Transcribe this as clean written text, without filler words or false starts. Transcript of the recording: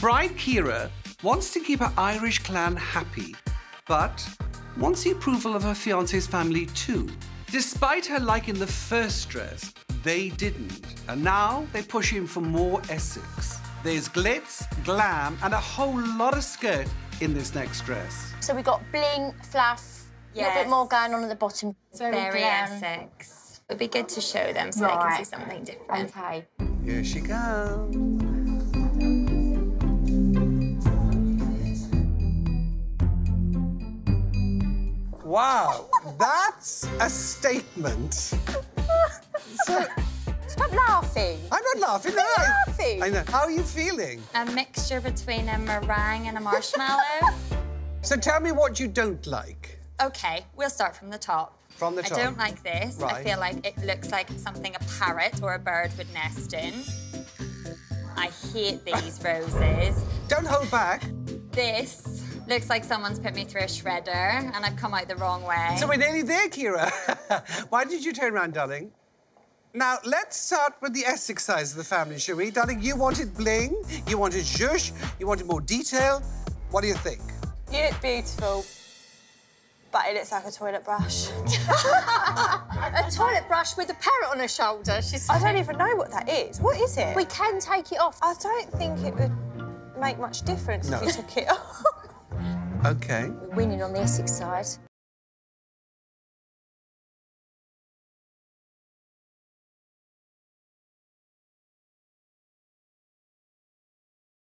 Bride Kira wants to keep her Irish clan happy, but wants the approval of her fiancé's family too. Despite her liking the first dress, they didn't, and now they're pushing for more Essex. There's glitz, glam, and a whole lot of skirt in this next dress. So we've got bling, fluff, a little bit more going on at the bottom. Very Essex. It would be good to show them so they can see something different. OK. Here she comes. Wow, that's a statement. Stop laughing. I'm not laughing, no. Laughing. I know. How are you feeling? A mixture between a meringue and a marshmallow. So tell me what you don't like. OK, we'll start from the top. From the top. I don't like this. Right. I feel like it looks like something a parrot or a bird would nest in. I hate these roses. Don't hold back. This looks like someone's put me through a shredder and I've come out the wrong way. So we're nearly there, Kira. Why did you turn around, darling? Now, let's start with the Essex side of the family, shall we? Darling, you wanted bling, you wanted zhuzh, you wanted more detail. What do you think? You look beautiful, but it looks like a toilet brush. A toilet brush with a parrot on her shoulder. I don't even know what that is. What is it? We can take it off. I don't think it would make much difference if you took it off. OK. We're winning on the Essex side.